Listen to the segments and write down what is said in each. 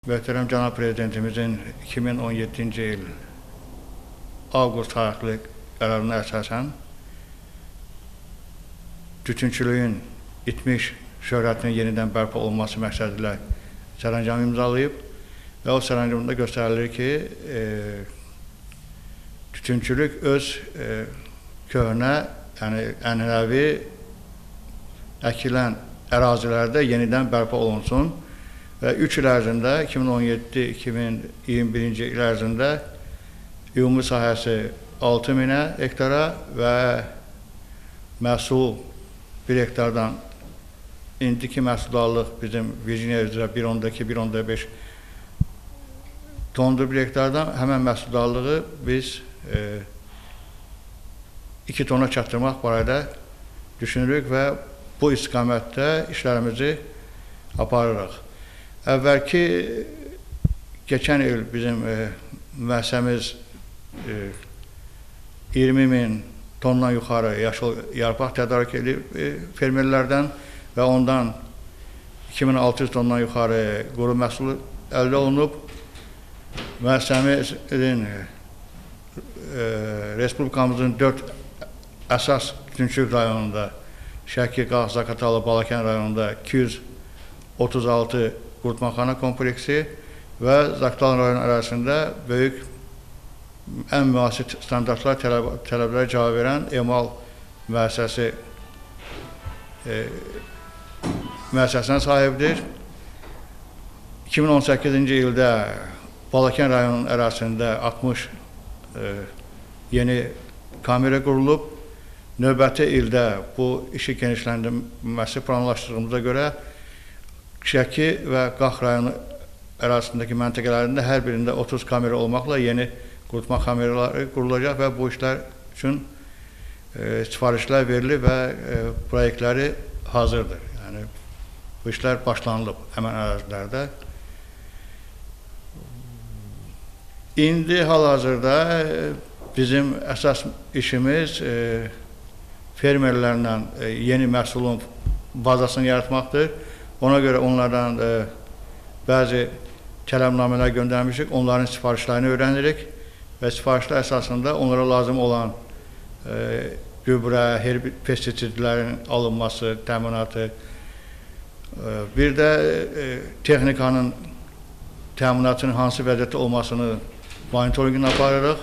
Möhtərəm Cənab Prezidentimizin 2017-ci il avqust tarixli qərarına əsasən tütünçülüyün itmiş şöhrətinin yenidən bərpa olunması məqsədilə sərəncam imzalayıb və o sərəncamda göstərilir ki, tütünçülük öz köhnə, yəni ənənəvi əkilən ərazilərdə yenidən bərpa olunsun və 3 il ərzində, 2017-2021-ci il ərzində ümumi sahəsi 6000 hektara və məhsul 1 hektardan indiki məhsuldarlıq bizim Virginia üzrə 1.2-1.5 tondur 1 hektardan, həmən məhsuldarlığı biz 2 tona çatdırmaq barədə düşünürük və bu istiqamətdə işlərimizi aparırıq. Əvvəlki, keçən il bizim müəssisəmiz 20.000 tondan yuxarı yaşıl yarpaq tədarik edib fermerlərdən və ondan 2600 tondan yuxarı quru məhsul əldə olunub. Müəssisəmizin Respublikamızın 4 əsas tütünçülük rayonunda, Şəki, Qax, Zaqatala, Balakən rayonunda 236 qurutmaxana kompleksi və Zaqatala rayonu ərazisində böyük, ən müasir standartlar, tələblərə cavab verən emal müəssisəsinə sahibdir. 2018-ci ildə Balakən rayonunun ərazisində 60 yeni kamera qurulub. Növbəti ildə bu işi genişləndirməsi planlaşdırdığımıza görə Şəki və Qax rayonu ərazisindəki məntəqələrində hər birində 30 kamera olmaqla yeni qurutma kameraları qurulacaq və bu işlər üçün sifarişlər verilib və proyektləri hazırdır. Yəni, bu işlər başlanılıb həmən ərazilərdə. İndi hal-hazırda bizim əsas işimiz fermerlərlə yeni məhsulun bazasını yaratmaqdır. Ona görə onlardan bəzi tələbnamələr göndərmişik, onların sifarişlərini öyrənirik və sifarişlər əsasında onlara lazım olan gübrə, pestisidlərin alınması, təminatı, bir də texnikanın təminatının hansı vəziyyətdə olmasını monitorinqini aparırıq.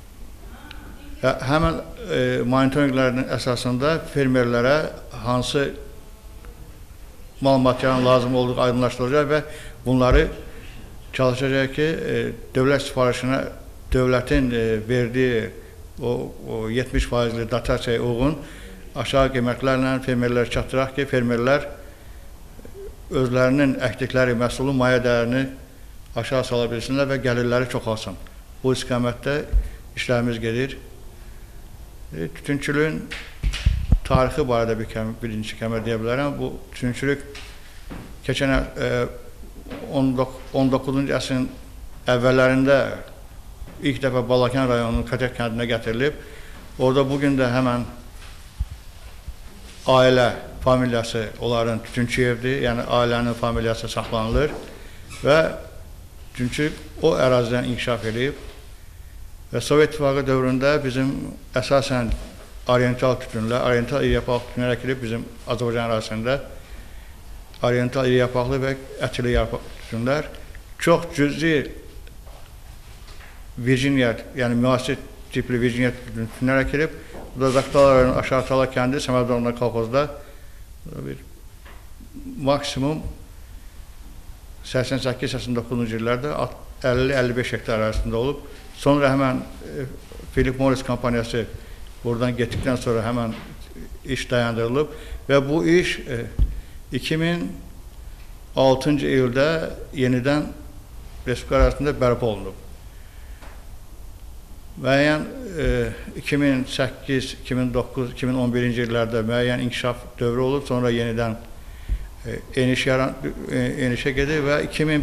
Həmən monitorinqlərin əsasında fermerlərə hansı mal materialının lazım olduğu aydınlaşdırılacaq və bunları çalışacaq ki, dövlət sifarişinə dövlətin verdiyi o 70%li dotasiyaya uyğun aşağı qiymətlərlə fermerlərə çatdıraq ki, fermerlər özlərinin əkdikləri məhsulun maya dəyərini aşağı sala bilsinlər və gəlirləri çoxalsın. Bu istiqamətdə işlərimiz gedir. Tütünçülüyün tarixi barədə birinci kəmər deyə bilərəm. Bu tütünçülük keçən 19-cu əsrin əvvəllərində ilk dəfə Balakən rayonunun Xətək kəndinə gətirilib. Orada bugün də həmən ailə familiyası onların tütünçü evdir, yəni ailənin familiyası saxlanılır və tütünçülük o ərazidən inkişaf edib və Sovet İttifaqı dövründə bizim əsasən oriental tütünlər, oriental iri yapaqlı tütünlər əkilib bizim Azərbaycan ərazisində oriental iri yapaqlı və ətili yarpaqlı tütünlər çox cüzi Virginia, yəni müasir tipli Virginia tütünlər əkilib. Bu da Zaqatala rayonu Aşağı Tala kəndi Səməddorna kolxozda bir maksimum 88-89-cu illərdə 50-55 hektar ərazisində olub. Sonra həmən Philip Morris kompaniyası buradan getdikdən sonra həmən iş dayandırılıb və bu iş 2006-cı ildə yenidən Respublika arasında bərpa olunub. Müəyyən 2008, 2009, 2011-ci illərdə müəyyən inkişaf dövrü olub, sonra yenidən enişə gedir və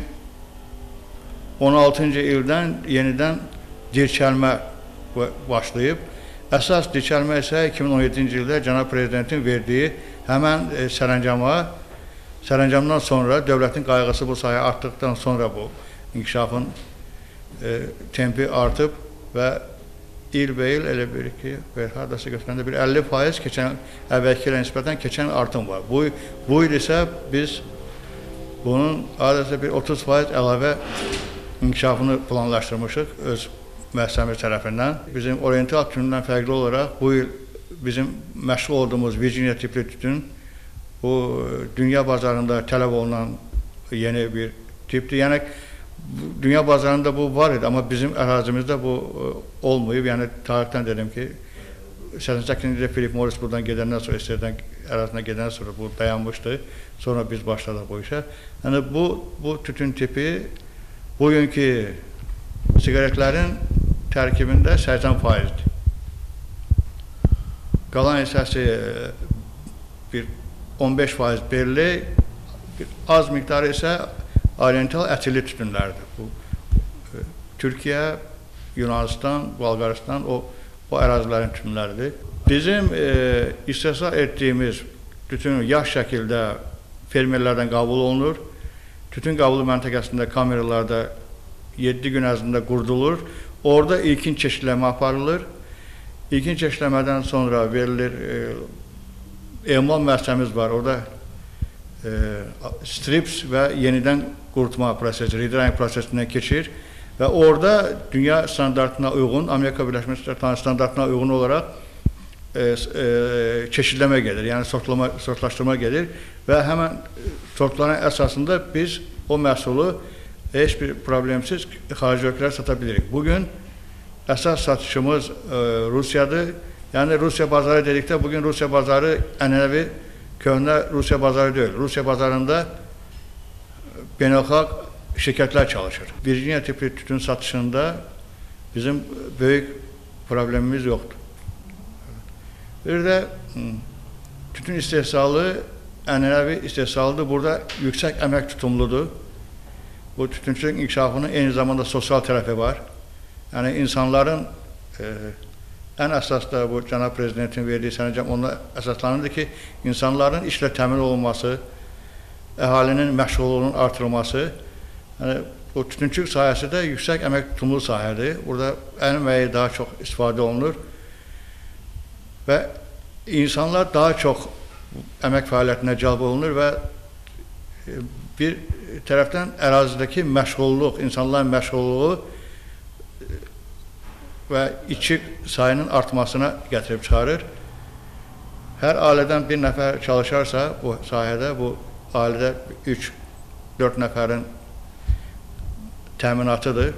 2016-cı ildən yenidən dirçəlmə başlayıb. Əsas dirçəlmə isə 2017-ci ildə Cənab Prezidentin verdiyi həmən sərəncama sərəncamdan sonra dövlətin qayğısı bu sahəyə artdıqdan sonra bu inkişafın tempi artıb və ilbəil elə bir ki, hardasa götürəndə bir 50% keçən əvvəlki ilə nisbətən keçən artım var. Bu il isə biz bunun adətə bir 30% əlavə inkişafını planlaşdırmışıq öz müəssisəmiz tərəfindən. Bizim oriental tütündən fərqli olaraq bu il bizim məşğul olduğumuz Virginia tipli tütün bu dünya bazarında tələb olunan yeni bir tipdir. Yəni dünya bazarında bu var idi, amma bizim ərazimizdə bu olmayıb. Yəni tarixdən dedim ki, 88-ci ildə Philip Morris buradan gedəndən sonra, İstərdən ərazisinə gedəndən sonra bu dayanmışdı. Sonra biz başladıq bu işə. Yəni bu tütün tipi bugünkü siqaretlərin tərkibində 80%'dir. Qalan hissəsi bir 15% belli, az miqdarı isə oriental ətirli tütünlərdir. Bu Türkiyə, Yunanistan, Bolqaristan o ərazilərin tütünləridir. Bizim istehsal etdiyimiz tütün yaş şəkildə fermerlərdən qəbul olunur. Tütün qəbulu məntəqəsində kameralarda 7 gün ərzində qurdulur. Orada ilkin çeşidləmə aparılır. İlkin çeşidləmədən sonra verilir, emal müəssisəmiz var. Orada strips və yenidən qurutma prosesi, redrying prosesindən keçir və orada dünya standartına uyğun, Amerika Birləşmiş Ştatları standartına uyğun olaraq çeşidləmə gedir, yəni sortlaşdırma gedir və həmən sortların əsasında biz o məhsulu heç bir problemsiz xarici ölkələrə sata bilirik. Bugün əsas satışımız Rusiyadır. Yəni Rusiya bazarı dedikdə bugün Rusiya bazarı ənənəvi köhnə Rusiya bazarı deyil. Rusiya bazarında beynəlxalq şirkətlər çalışır. Virginia tipli tütün satışında bizim böyük problemimiz yoxdur. Bir də tütün istehsalı ənənəvi istehsalıdır. Burada yüksək əmək tutumludur. Bu tütünçülük inkişafının eyni zamanda sosial tərəfi var. Yəni insanların ən əsas da bu cənab prezidentin verdiyi sərəncam ona əsaslanırdı ki, insanların işlə təmin olunması, əhalinin məşğulluğunun artırılması, yəni bu tütünçülük sahəsi də yüksək əmək tutumlu sahədir. Burada əl əməyi daha çox istifadə olunur və insanlar daha çox əmək fəaliyyətinə cəlb olunur və bir tərəfdən ərazidəki məşğulluq, insanların məşğulluğu və içki sayının artmasına gətirib çıxarır. Hər ailədən bir nəfər çalışarsa bu sahədə, bu ailədə 3-4 nəfərin təminatıdır.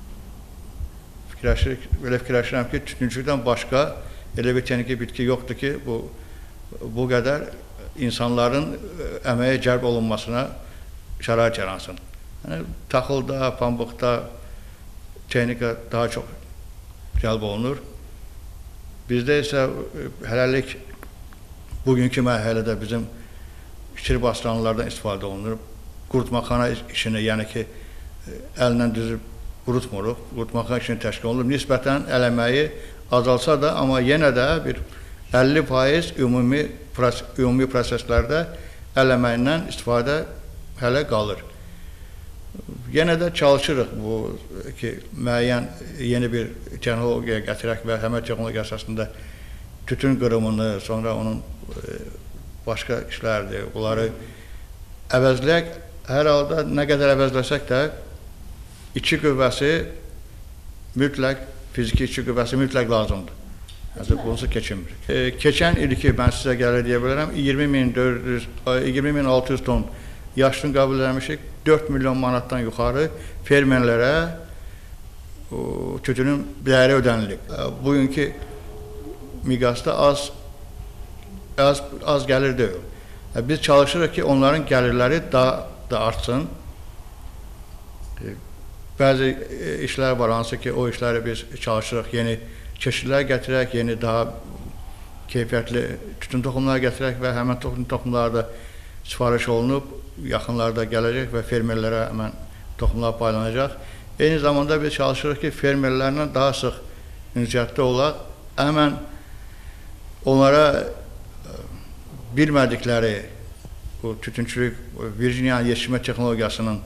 Belə fikirləşirəm ki, tütünçülükdən başqa elə bir texniki bitki yoxdur ki, bu qədər insanların əməyə cəlb olunmasına şərait yaransın. Yəni, taxılda, pambıqda texnika daha çox cəlb olunur. Bizdə isə hələlik bugünkü mərhələdə bizim kiçik bastıranlardan istifadə olunur. Qurutmaxana işini, yəni ki, əllə düzüb qurutmuruq. Qurutmaxana işini təşkil olunur. Nisbətən əl əməyi azalsa da, amma yenə də bir 50% ümumi proseslərdə əl əməyindən istifadə hələ qalır. Yenə də çalışırıq bu ki, müəyyən yeni bir texnologiya gətirək və həmən texnologiya əsasında tütün qırımını, sonra onun başqa işlərdir, bunları əvəzləyək. Hər halda nə qədər əvəzləsək də içki qüvvəsi mütləq, fiziki içki qüvvəsi mütləq lazımdır. Yəni, bunusu keçinmir. Keçən ilki mən sizə gəlir deyə bilərəm, 20.600 ton yaşını qəbul eləmişik, 4 milyon manatdan yuxarı fermerlərə tütünün dəyəri ödənilib. Bugünkü miqyasda az gəlir deyil. Biz çalışırıq ki, onların gəlirləri daha da artsın. Bəzi işlər var, hansı ki, o işləri biz çalışırıq, yeni çeşidlər gətirək, yeni daha keyfiyyətli tütün toxumlar gətirək və həmən tütün toxumları da sifariş olunub, yaxınlarda gələcək və fermerlərə həmən toxumlar paylanacaq. Eyni zamanda biz çalışırıq ki, fermerlərlə daha sıx ünsiyyətdə olaq, həmən onlara bilmədikləri bu tütünçülük Virginia yetişmə texnologiyasının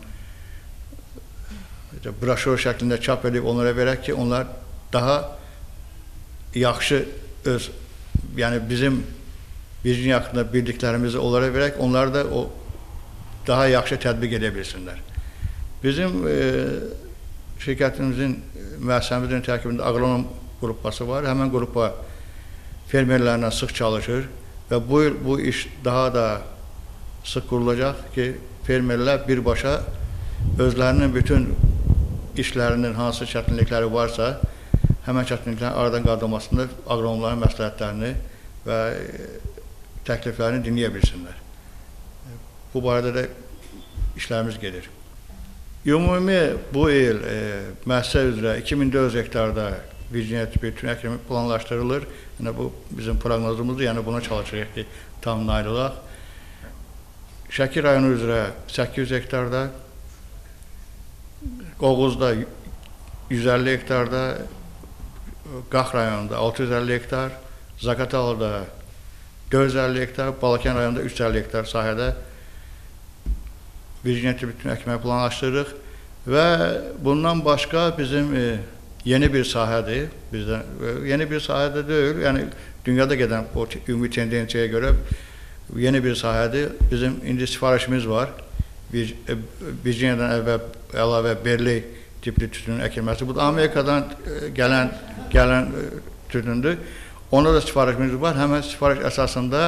broşür şəklində çap edib onlara verək ki, onlar daha yaxşı yəni bizim Virginia haqqında bildiklərimizi onlara verək, onlar da o daha yaxşı tətbiq edə bilsinlər. Bizim şirkətimizin, müəssisəmizin tərkibində aqronom qrupası var. Həmən qrupa fermerlərlə sıx çalışır və bu il bu iş daha da sıx qurulacaq ki, fermerlər birbaşa özlərinin bütün işlərinin hansı çətinlikləri varsa, həmən çətinliklərin aradan qaldırılmasında aqronomların məsləhətlərini və təkliflərini dinləyə bilsinlər. Bu barədə də işlərimiz gedir. Ümumi bu il müəssisə üzrə 2400 hektarda Virginia tipi tütün əkimi planlaşdırılır. Yəni bu bizim proqnozumuzdur, yəni buna çalışırıq ki, tam nail olaq. Şəki rayonu üzrə 800 hektarda, Qoğuzda 150 hektarda, Qax rayonunda 650 hektar, Zaqatalada 450 hektar, Balakən rayonunda 350 hektar sahədə Virginia tipi tütün əkməyi planlaşdırırıq və bundan başqa bizim yeni bir sahədir. Yeni bir sahədə deyil, yəni dünyada gedən o ümumi tendensiyaya görə yeni bir sahədir. Bizim indi sifarişimiz var. Virginia'dan əlavə Berley tipli tütünün əkilməsi. Bu da Amerikadan gələn tütündür. Onda da sifarişimiz var. Həmən sifariş əsasında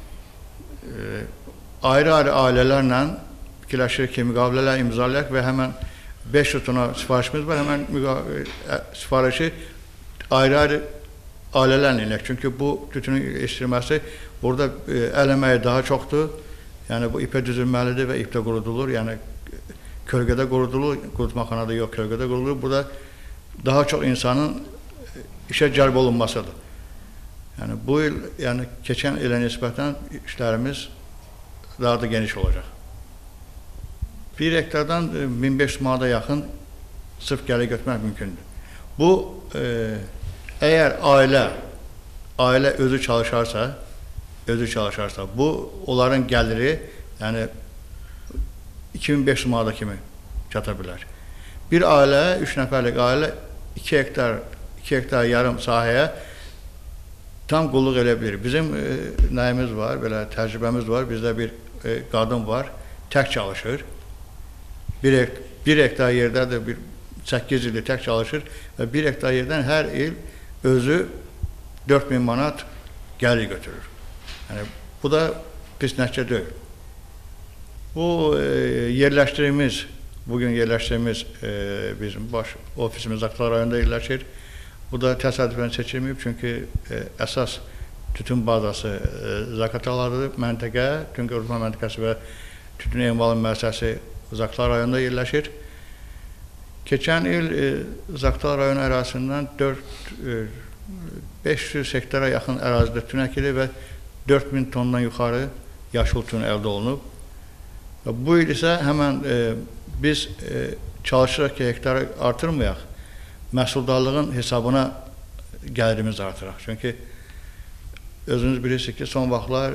ayrı-ayrı ailələrlə fikirləşirik ki, müqavilələr imzalayaq və həmən 5 tütuna sifarişimiz var. Həmən sifarişi ayrı-ayrı ailələrlə eləyək. Çünki bu tütünün yetişdirilməsi burada əl əməyi daha çoxdur. Yəni bu ipə düzülməlidir və ipdə qurudulur. Yəni kölgədə qurudulur, qurutmaxanada yox, kölgədə qurudulur. Burada daha çox insanın işə cəlb olunmasıdır. Yəni bu il, yəni keçən ilə nisbətən işlərimiz daha da geniş olacaq. 1 hektardan 1500 manata yaxın sırf gəlir götürmək mümkündür. Bu, əgər ailə özü çalışarsa, bu onların gəliri, yəni 2500 manata kimi çata bilər. Bir ailə, 3 nəfərlik ailə 2 hektar yarım sahəyə tam qulluq elə bilir. Bizim nəyimiz var, belə təcrübəmiz var, bizdə bir qadın var, tək çalışır. 1 hektar yerdədir, 8 ildir tək çalışır və 1 hektar yerdən hər il özü 4000 manat gəlir götürür. Yəni, bu da pis nəticə deyil. Bu bugün yerləşdirimiz bizim baş ofisimiz Zaqatala rayonunda yerləşir. Bu da təsadüfən seçilməyib, çünki əsas tütün bazası Zaqataladır, məntəqə, tütün qurutma məntəqəsi və tütün emalı müəssisəsi Zaqatala rayonunda yerləşir. Keçən il Zaqatala rayon ərazisindən 500 hektara yaxın ərazidə tütün əkilir və 4000 tondan yuxarı yaşıl tütün əldə olunub. Bu il isə həmən biz çalışırıq ki, hektarı artırmayaq, məhsuldarlığın hesabına gəlirimiz artıraq. Çünki özünüz bilirsiniz ki, son vaxtlar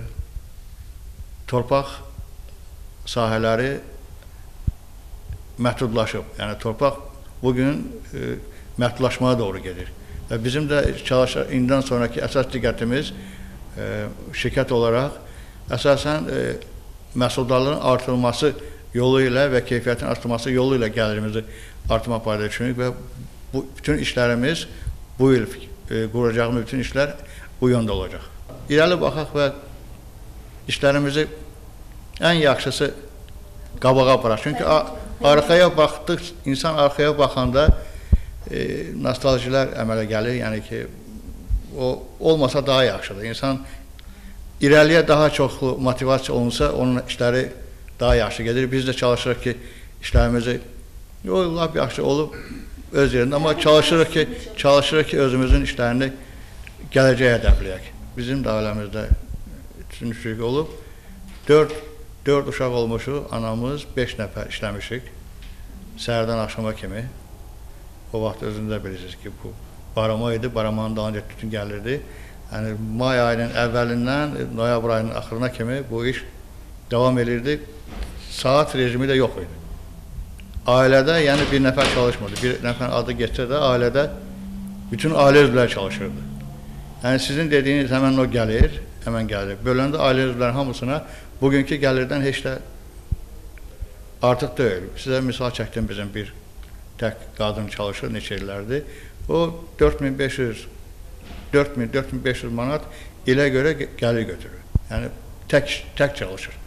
torpaq sahələri məhdudlaşıb. Yəni, torpaq bugün məhdudlaşmaya doğru gedir. Və bizim də indidən sonraki əsas diqqətimiz şirkət olaraq əsasən məhsuldarlığın artırılması yolu ilə və keyfiyyətin artırılması yolu ilə gəlirimizi artırmaq barədə düşünürük və bütün işlərimiz, bu il quracağımız bütün işlər bu yöndə olacaq. İrəli baxaq və işlərimizi ən yaxşısı qabağa aparaq. Çünki arxaya baxdıq, insan arxaya baxanda nostaljilər əmələ gəlir, yəni ki, o olmasa daha yaxşıdır. İnsan irəliyə daha çoxlu motivasiya olunsa, onun işləri daha yaxşı gedir. Biz də çalışırıq ki, işlərimizi lap yaxşı olub öz yerində, amma çalışırıq ki, özümüzün işlərini gələcəyə hədəfləyək. Bizim də ailəmizdə tütünçülük olub. 4 uşaq olmuşuq, anamız 5 nəfər işləmişik. Səhərdən axşama kimi. O vaxt özünüzdə bilirsiniz ki, bu barama idi, baramanın dalınca tütün gəlirdi. Yəni, may ayının əvvəlindən noyabr ayının axırına kimi bu iş devam edirdi. Saat rejimi də yox idi. Ailədə yəni bir nəfər çalışmırdı. Bir nəfər adı geçsə də ailədə bütün ailə üzvləri çalışırdı. Yəni sizin dediyiniz həmən o gəlir, həmən gəlir. Böləndə ailə üzvləri hamısına bugünkü gəlirdən heç də artıq deyil. Sizə misal çəkdim, bizim bir tək qadın çalışır, neçə illərdir. O 4.500 manat ilə görə gəlir götürür. Yəni tək çalışır.